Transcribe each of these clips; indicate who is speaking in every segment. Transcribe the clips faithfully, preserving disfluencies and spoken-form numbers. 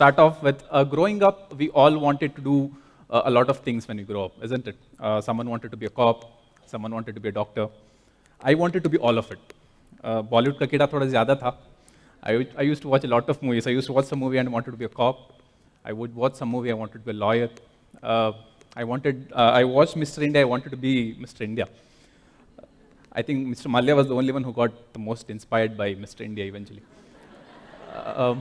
Speaker 1: start off with, uh, growing up, we all wanted to do uh, a lot of things when we grow up, isn't it? Uh, someone wanted to be a cop, someone wanted to be a doctor. I wanted to be all of it. Uh, Bollywood ka kida thoda zyada tha. I, I used to watch a lot of movies. I used to watch some movie and wanted to be a cop. I would watch some movie, I wanted to be a lawyer. Uh, I wanted, uh, I watched Mister India, I wanted to be Mister India. I think Mister Malya was the only one who got the most inspired by Mister India eventually. Uh, um,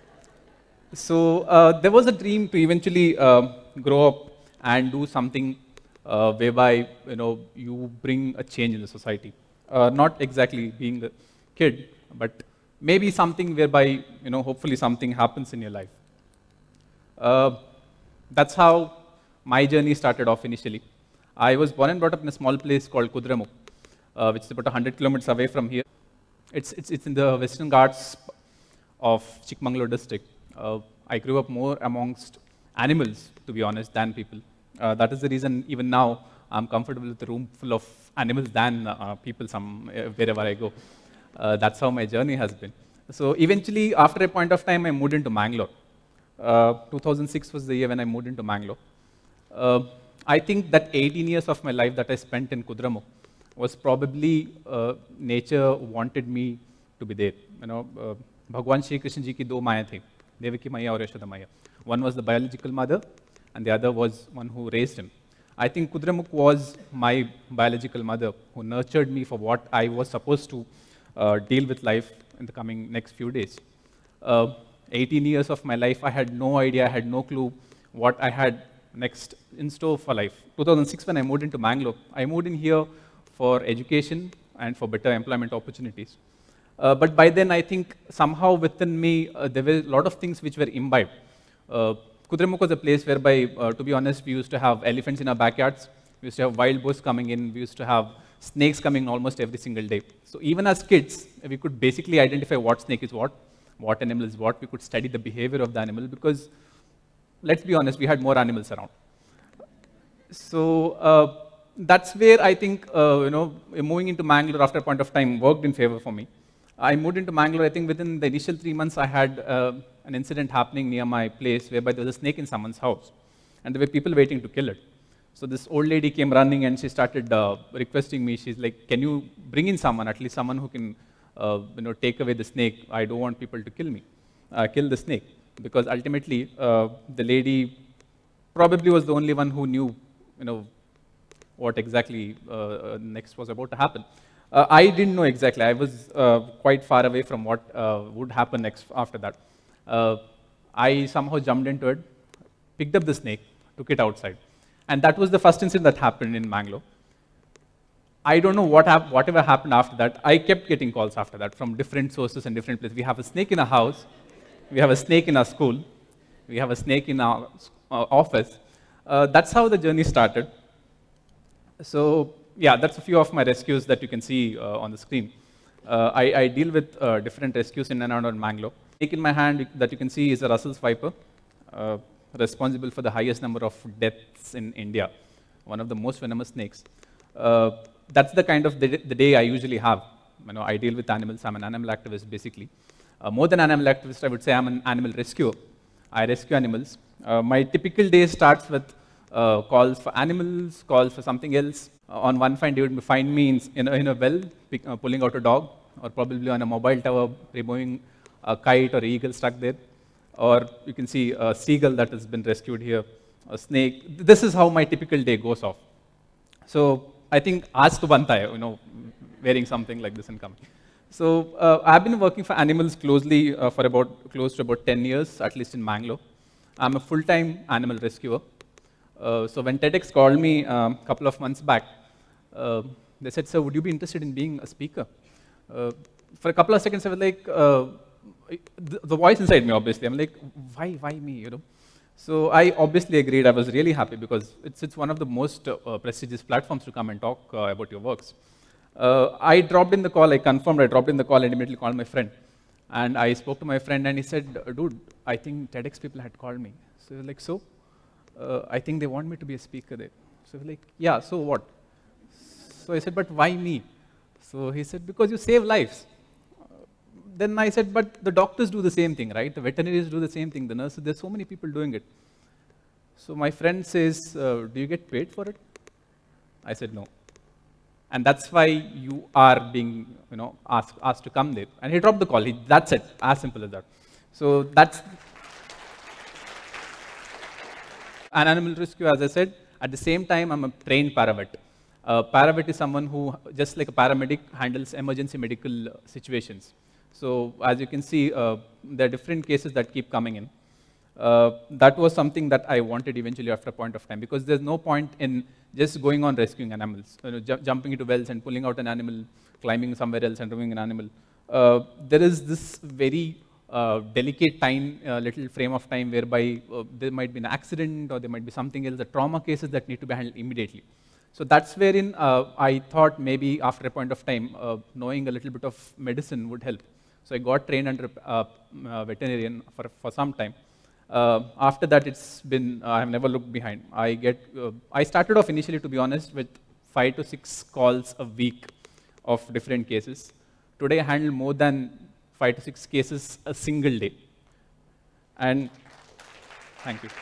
Speaker 1: so uh, there was a dream to eventually uh, grow up and do something uh, whereby you know you bring a change in the society. Uh, not exactly being a kid, but maybe something whereby you know hopefully something happens in your life. Uh, that's how my journey started off initially. I was born and brought up in a small place called Kudramukh, uh, which is about one hundred kilometers away from here. It's, it's, it's in the Western Ghats of Chikmagalur district. Uh, I grew up more amongst animals, to be honest, than people. Uh, that is the reason even now I'm comfortable with a room full of animals than uh, people some, uh, wherever I go. Uh, that's how my journey has been. So eventually, after a point of time, I moved into Mangalore. Uh, two thousand six was the year when I moved into Mangalore. Uh, I think that eighteen years of my life that I spent in Kudramukh was probably uh, nature wanted me to be there. You know, uh, Bhagwan Shri Krishna ji ki do maya thi, Devaki Maya or Yashoda Maya. One was the biological mother, and the other was one who raised him. I think Kudramukh was my biological mother who nurtured me for what I was supposed to uh, deal with life in the coming next few days. Uh, eighteen years of my life, I had no idea, I had no clue what I had next in store for life. two thousand six, when I moved into Mangalore, I moved in here for education and for better employment opportunities. Uh, but by then, I think somehow within me, uh, there were a lot of things which were imbibed. Uh, Kudramukh was a place whereby, uh, to be honest, we used to have elephants in our backyards. We used to have wild boars coming in. We used to have snakes coming almost every single day. So even as kids, we could basically identify what snake is what, what animal is what. We could study the behavior of the animal because, let's be honest, we had more animals around. So uh, that's where I think, uh, you know, moving into Mangalore after a point of time worked in favor for me. I moved into Mangalore, I think within the initial three months, I had uh, an incident happening near my place whereby there was a snake in someone's house, and there were people waiting to kill it. So this old lady came running and she started uh, requesting me. She's like, can you bring in someone, at least someone who can uh, you know, take away the snake? I don't want people to kill me, uh, kill the snake. Because ultimately, uh, the lady probably was the only one who knew you know, what exactly uh, next was about to happen. Uh, I didn't know exactly. I was uh, quite far away from what uh, would happen next after that. Uh, I somehow jumped into it, picked up the snake, took it outside. And that was the first incident that happened in Mangalore. I don't know what hap whatever happened after that. I kept getting calls after that from different sources and different places. We have a snake in our house. We have a snake in our school. We have a snake in our uh, office. Uh, that's how the journey started. So yeah, that's a few of my rescues that you can see uh, on the screen. Uh, I, I deal with uh, different rescues in and around Mangalore. Snake in my hand that you can see is a Russell's viper, uh, responsible for the highest number of deaths in India, one of the most venomous snakes. Uh, that's the kind of the, the day I usually have. You know, I deal with animals. I'm an animal activist, basically. Uh, more than an animal activist, I would say I'm an animal rescuer. I rescue animals. Uh, my typical day starts with uh, calls for animals, calls for something else. Uh, on one fine day, you would find me in, in, a, in a well, pick, uh, pulling out a dog, or probably on a mobile tower, removing a kite or eagle stuck there. Or you can see a seagull that has been rescued here, a snake. This is how my typical day goes off. So I think, aaj to banta hai, you know, wearing something like this and coming. So uh, I've been working for animals closely uh, for about close to about ten years, at least in Mangalore. I'm a full-time animal rescuer. Uh, so when TEDx called me a um, couple of months back, uh, they said, "Sir, would you be interested in being a speaker?" Uh, for a couple of seconds, I was like, uh, the, the voice inside me, obviously. I'm like, why, why me, you know? So I obviously agreed. I was really happy because it's, it's one of the most uh, prestigious platforms to come and talk uh, about your works. Uh, I dropped in the call, I confirmed, I dropped in the call and immediately called my friend. And I spoke to my friend and he said, dude, I think TEDx people had called me. So I was like, so? Uh, I think they want me to be a speaker there. So I was like, yeah, so what? So I said, but why me? So he said, because you save lives. Uh, then I said, but the doctors do the same thing, right? The veterinaries do the same thing, the nurses, there's so many people doing it. So my friend says, uh, do you get paid for it? I said, no. And that's why you are being, you know, asked, asked to come there. And he dropped the call. He, that's it, as simple as that. So that's an animal rescue, as I said. At the same time, I'm a trained paravet. Uh, paravet is someone who, just like a paramedic, handles emergency medical situations. So as you can see, uh, there are different cases that keep coming in. Uh, that was something that I wanted eventually after a point of time, because there's no point in just going on rescuing animals, you know, ju jumping into wells and pulling out an animal, climbing somewhere else and removing an animal. Uh, there is this very uh, delicate time, uh, little frame of time whereby uh, there might be an accident or there might be something else, the trauma cases that need to be handled immediately. So that's wherein uh, I thought maybe after a point of time, uh, knowing a little bit of medicine would help. So I got trained under a uh, veterinarian for, for some time. Uh, after that, it's been, uh, I've never looked behind. I get, uh, I started off initially, to be honest, with five to six calls a week of different cases. Today, I handle more than five to six cases a single day. And, thank you.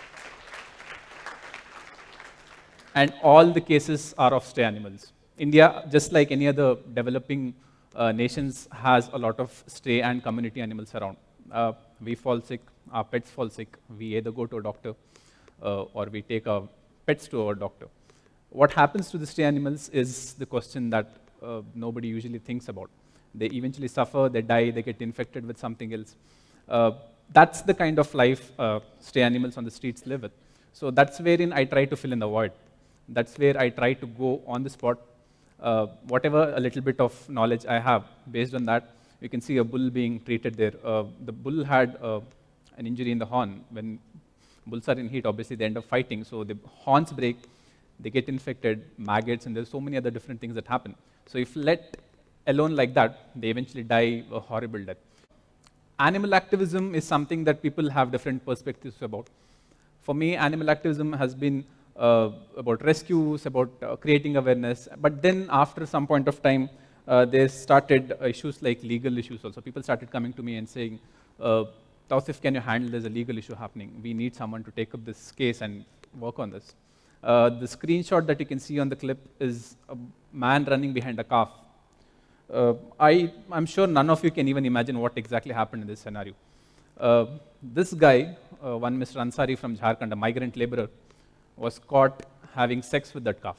Speaker 1: And all the cases are of stray animals. India, just like any other developing uh, nations, has a lot of stray and community animals around. Uh, we fall sick, our pets fall sick, we either go to a doctor uh, or we take our pets to our doctor. What happens to the stray animals is the question that uh, nobody usually thinks about. They eventually suffer, they die, they get infected with something else. Uh, that's the kind of life uh, stray animals on the streets live with. So that's wherein I try to fill in the void. That's where I try to go on the spot. Uh, whatever a little bit of knowledge I have, based on that, you can see a bull being treated there. Uh, the bull had uh, an injury in the horn. When bulls are in heat, obviously they end up fighting. So the horns break, they get infected, maggots, and there's so many other different things that happen. So if let alone like that, they eventually die a horrible death. Animal activism is something that people have different perspectives about. For me, animal activism has been uh, about rescues, about uh, creating awareness. But then after some point of time, uh, there started issues like legal issues also. People started coming to me and saying, uh, Tauseef, can you handle there's a legal issue happening? We need someone to take up this case and work on this. Uh, the screenshot that you can see on the clip is a man running behind a calf. Uh, I, I'm sure none of you can even imagine what exactly happened in this scenario. Uh, this guy, uh, one Mister Ansari from Jharkhand, a migrant laborer, was caught having sex with that calf.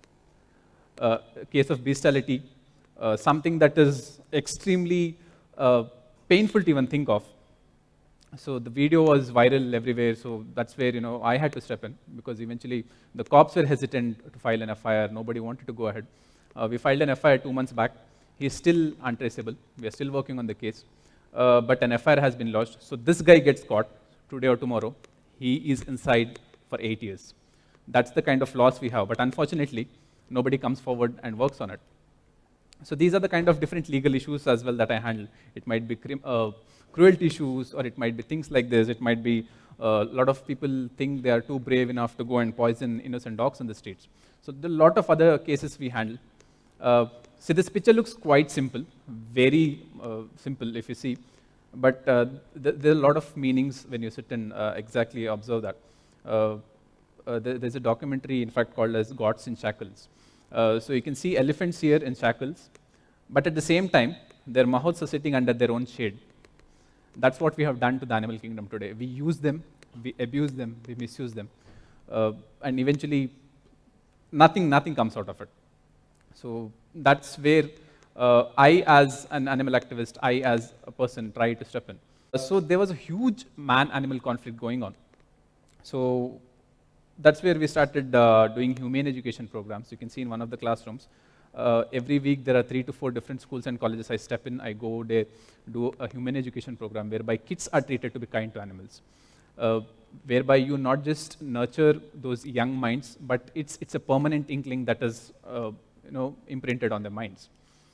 Speaker 1: Uh, a case of bestiality, uh, something that is extremely uh, painful to even think of. So the video was viral everywhere, so that's where, you know, I had to step in, because eventually the cops were hesitant to file an F I R. Nobody wanted to go ahead. Uh, we filed an F I R two months back. He's still untraceable. We are still working on the case. Uh, but an F I R has been lodged. So this guy gets caught today or tomorrow. He is inside for eight years. That's the kind of laws we have. But unfortunately, nobody comes forward and works on it. So these are the kind of different legal issues as well that I handle. It might be uh, cruelty issues, or it might be things like this. It might be uh, a lot of people think they are too brave enough to go and poison innocent dogs in the streets. So there are a lot of other cases we handle. Uh, so this picture looks quite simple, very uh, simple if you see. But uh, th there are a lot of meanings when you sit and uh, exactly observe that. Uh, uh, there, there's a documentary, in fact, called as Gods in Shackles. Uh, so you can see elephants here in shackles, but at the same time, their mouths are sitting under their own shade. That's what we have done to the animal kingdom today. We use them, we abuse them, we misuse them, uh, and eventually, nothing, nothing comes out of it. So that's where uh, I, as an animal activist, I, as a person, try to step in. So there was a huge man-animal conflict going on. So that's where we started uh, doing humane education programs. You can see in one of the classrooms. Uh, every week there are three to four different schools and colleges. I step in, I go there, do a humane education program whereby kids are treated to be kind to animals. Uh, whereby you not just nurture those young minds, but it's, it's a permanent inkling that is uh, you know, imprinted on their minds.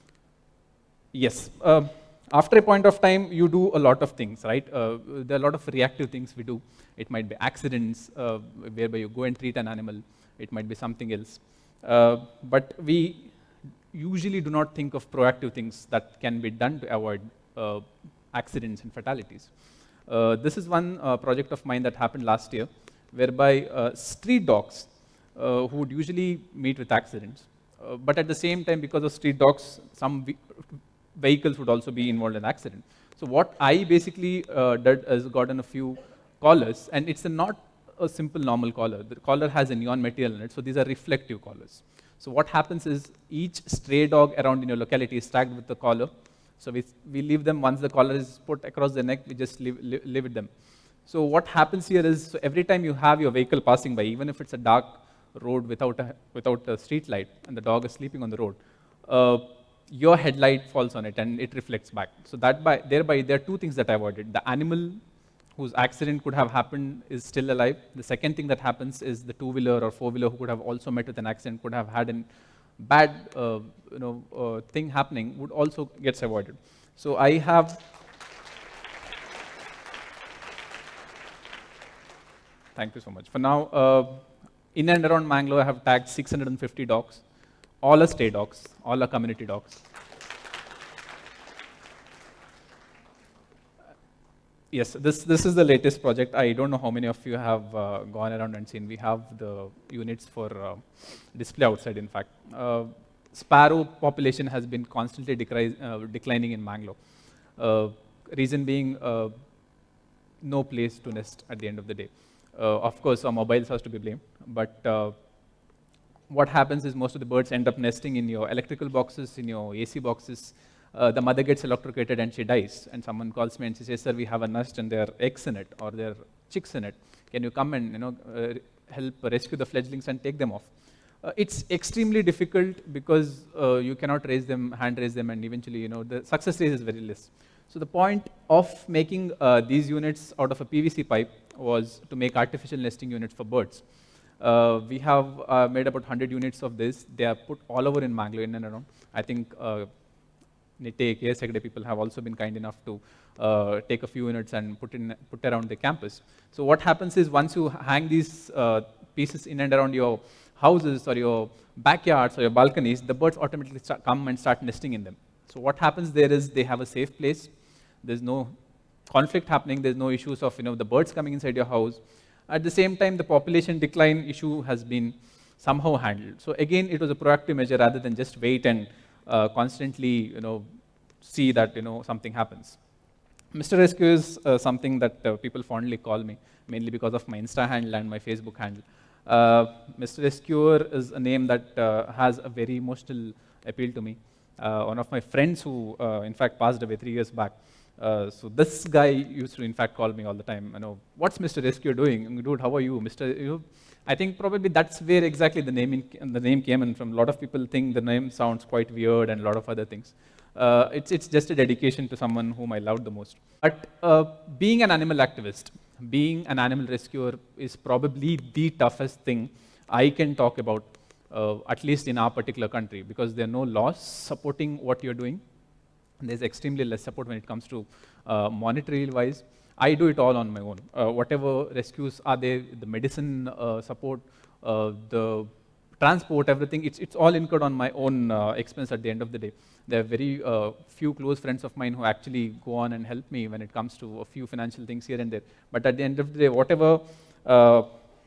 Speaker 1: Yes. Uh, after a point of time, you do a lot of things, right? Uh, there are a lot of reactive things we do. It might be accidents, uh, whereby you go and treat an animal. It might be something else. Uh, but we usually do not think of proactive things that can be done to avoid uh, accidents and fatalities. Uh, this is one uh, project of mine that happened last year, whereby uh, street dogs, uh, who would usually meet with accidents, uh, but at the same time, because of street dogs, some ve vehicles would also be involved in accident. So what I basically uh, did is gotten a few collars, and it's a not a simple normal collar. The collar has a neon material in it, so these are reflective collars. So what happens is each stray dog around in your locality is tagged with the collar. So we, we leave them, once the collar is put across the neck, we just leave, leave, leave with them. So what happens here is, so every time you have your vehicle passing by, even if it's a dark road without a, without a street light, and the dog is sleeping on the road, uh, your headlight falls on it and it reflects back. So that by, thereby, there are two things that I avoided. The animal whose accident could have happened is still alive. The second thing that happens is the two-wheeler or four-wheeler who could have also met with an accident, could have had a bad uh, you know, uh, thing happening, would also gets avoided. So I have, thank you so much. For now, uh, in and around Mangalore, I have tagged six hundred fifty dogs. All are stray dogs, all are community dogs. Yes, this, this is the latest project. I don't know how many of you have uh, gone around and seen. We have the units for uh, display outside, in fact. Uh, sparrow population has been constantly uh, declining in Mangalore. Uh, reason being, uh, no place to nest at the end of the day. Uh, of course, our mobiles has to be blamed, but uh, what happens is most of the birds end up nesting in your electrical boxes, in your A C boxes. Uh, the mother gets electrocuted and she dies. And someone calls me and she says, sir, we have a nest and there are eggs in it or there are chicks in it. Can you come and you know, uh, help rescue the fledglings and take them off? Uh, it's extremely difficult because uh, you cannot raise them, hand raise them, and eventually you know, the success rate is very less. So the point of making uh, these units out of a P V C pipe was to make artificial nesting units for birds. Uh, we have uh, made about one hundred units of this. They are put all over in Mangalore, in and around. I think uh, TEDxNitteDU people have also been kind enough to uh, take a few units and put in put around the campus. So what happens is once you hang these uh, pieces in and around your houses or your backyards or your balconies, the birds automatically start, come and start nesting in them. So what happens there is they have a safe place. There's no conflict happening. There's no issues of you know the birds coming inside your house. At the same time, the population decline issue has been somehow handled. So again, it was a proactive measure rather than just wait and uh, constantly, you know, see that you know something happens. Mister Rescue is uh, something that uh, people fondly call me, mainly because of my Insta handle and my Facebook handle. Uh, Mister Rescuer is a name that uh, has a very emotional appeal to me. Uh, one of my friends who, uh, in fact, passed away three years back. Uh, so this guy used to, in fact, call me all the time. You know, what's Mister Rescue doing? Dude, how are you, Mister You? I think probably that's where exactly the name in, the name came in from. A lot of people think the name sounds quite weird and a lot of other things. Uh, it's it's just a dedication to someone whom I loved the most. But uh, being an animal activist, being an animal rescuer is probably the toughest thing I can talk about, uh, at least in our particular country, because there are no laws supporting what you're doing. There's extremely less support when it comes to uh, monetary-wise. I do it all on my own. Uh, whatever rescues are there, the medicine uh, support, uh, the transport, everything, it's, it's all incurred on my own uh, expense at the end of the day. There are very uh, few close friends of mine who actually go on and help me when it comes to a few financial things here and there. But at the end of the day, whatever uh,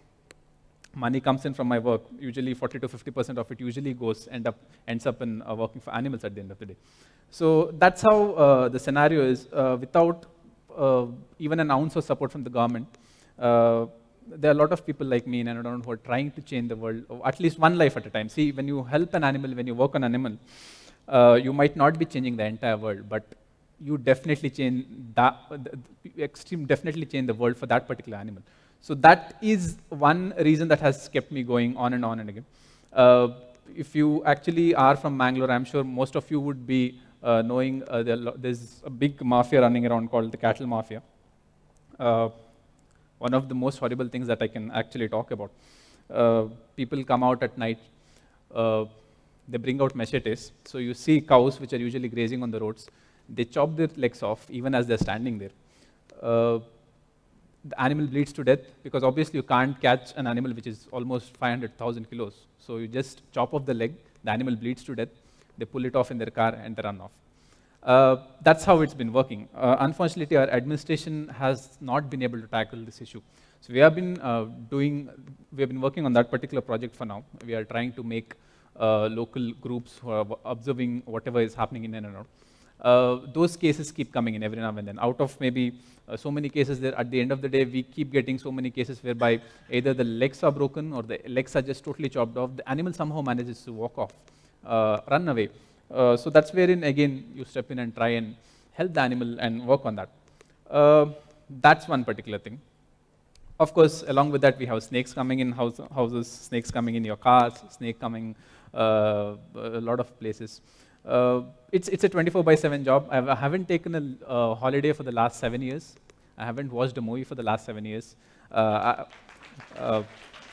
Speaker 1: money comes in from my work, usually forty to fifty percent of it usually goes, end up, ends up in uh, working for animals at the end of the day. So that's how uh, the scenario is. Uh, without uh, even an ounce of support from the government, uh, there are a lot of people like me in and around who are trying to change the world, at least one life at a time. See, when you help an animal, when you work on an animal, uh, you might not be changing the entire world, but you definitely change that, extreme, definitely change the world for that particular animal. So that is one reason that has kept me going on and on and again. Uh, if you actually are from Mangalore, I'm sure most of you would be uh, knowing uh, there's a big mafia running around called the cattle mafia. Uh, one of the most horrible things that I can actually talk about. Uh, people come out at night, uh, they bring out machetes. So you see cows which are usually grazing on the roads. They chop their legs off even as they're standing there. Uh, the animal bleeds to death because obviously you can't catch an animal which is almost five hundred thousand kilos. So you just chop off the leg, the animal bleeds to death, they pull it off in their car and they run off. Uh, that's how it's been working. Uh, unfortunately, our administration has not been able to tackle this issue. So we have been uh, doing, we have been working on that particular project for now. We are trying to make uh, local groups who are observing whatever is happening in and out. Uh, those cases keep coming in every now and then. Out of maybe uh, so many cases there, at the end of the day, we keep getting so many cases whereby either the legs are broken or the legs are just totally chopped off. The animal somehow manages to walk off, uh, run away. Uh, so that's wherein, again, you step in and try and help the animal and work on that. Uh, that's one particular thing. Of course, along with that, we have snakes coming in house, houses, snakes coming in your cars, snake coming uh, a lot of places. Uh, it's, it's a twenty-four by seven job. I've, I haven't taken a uh, holiday for the last seven years. I haven't watched a movie for the last seven years. Uh, I, uh,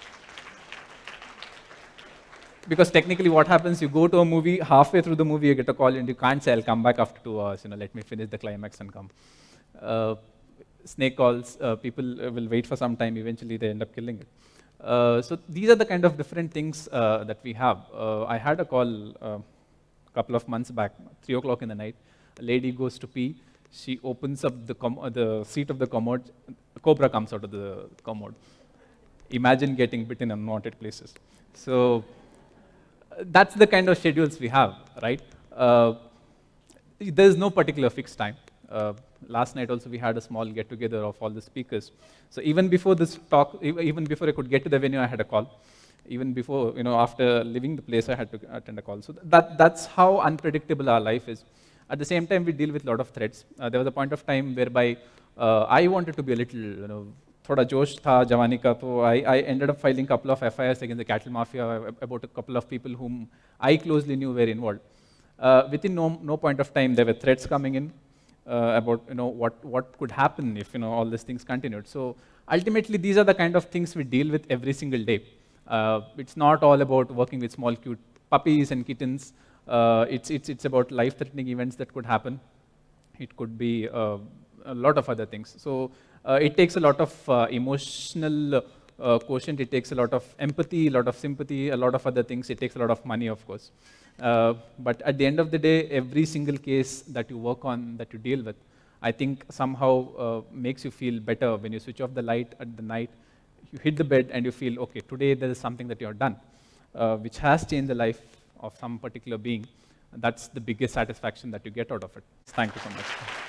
Speaker 1: Because technically what happens, you go to a movie, halfway through the movie you get a call and you can't say, I'll come back after two hours, you know, let me finish the climax and come. Uh, snake calls, uh, people will wait for some time, eventually they end up killing it. Uh, so these are the kind of different things uh, that we have. Uh, I had a call uh, a couple of months back, three o'clock in the night, a lady goes to pee, she opens up the, com the seat of the commode, a cobra comes out of the commode. Imagine getting bitten in unwanted places. So, that's the kind of schedules we have, right? Uh, there's no particular fixed time. Uh, last night also we had a small get-together of all the speakers. So even before this talk, even before I could get to the venue, I had a call. Even before, you know, after leaving the place, I had to attend a call. So that, that's how unpredictable our life is. At the same time, we deal with a lot of threats. Uh, there was a point of time whereby uh, I wanted to be a little, you know, thoda josh tha jawani ka, so I, I ended up filing a couple of F I Rs against the cattle mafia about a couple of people whom I closely knew were involved. Uh, within no, no point of time, there were threats coming in uh, about, you know, what, what could happen if, you know, all these things continued. So ultimately, these are the kind of things we deal with every single day. Uh, it's not all about working with small, cute puppies and kittens. Uh, it's, it's, it's about life-threatening events that could happen. It could be uh, a lot of other things. So uh, it takes a lot of uh, emotional uh, quotient. It takes a lot of empathy, a lot of sympathy, a lot of other things. It takes a lot of money, of course. Uh, but at the end of the day, every single case that you work on, that you deal with, I think somehow uh, makes you feel better when you switch off the light at the night, you hit the bed and you feel, okay, today there is something that you have done, uh, which has changed the life of some particular being. That's the biggest satisfaction that you get out of it. Thank you so much.